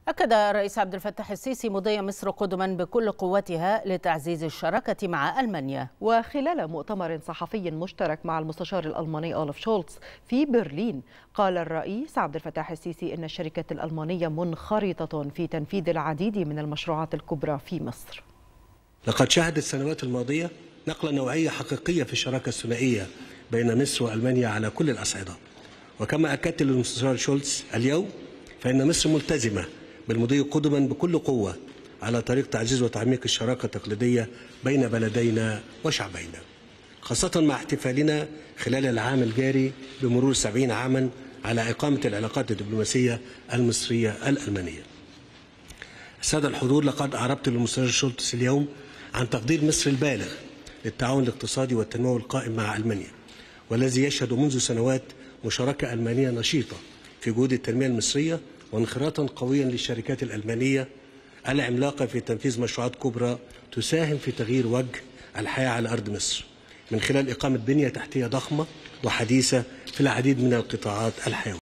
أكد الرئيس عبد الفتاح السيسي مضي مصر قدما بكل قوتها لتعزيز الشراكة مع ألمانيا. وخلال مؤتمر صحفي مشترك مع المستشار الألماني أولف شولتز في برلين، قال الرئيس عبد الفتاح السيسي إن الشركة الألمانية منخرطة في تنفيذ العديد من المشروعات الكبرى في مصر. لقد شهدت السنوات الماضية نقلة نوعية حقيقية في الشراكة الثنائية بين مصر وألمانيا على كل الأصعدة، وكما أكدت للمستشار شولتز اليوم فإن مصر ملتزمة بالمضي قدما بكل قوة على طريق تعزيز وتعميق الشراكة التقليدية بين بلدينا وشعبينا، خاصة مع احتفالنا خلال العام الجاري بمرور 70 عاما على إقامة العلاقات الدبلوماسية المصرية الألمانية. السادة الحضور، لقد أعربت للمستشار شولتز اليوم عن تقدير مصر البالغ للتعاون الاقتصادي والتنموي القائم مع ألمانيا، والذي يشهد منذ سنوات مشاركة ألمانية نشيطة في جهود التنمية المصرية وانخراطا قويا للشركات الألمانية العملاقة في تنفيذ مشروعات كبرى تساهم في تغيير وجه الحياة على أرض مصر من خلال إقامة بنية تحتية ضخمة وحديثة في العديد من القطاعات الحيوية.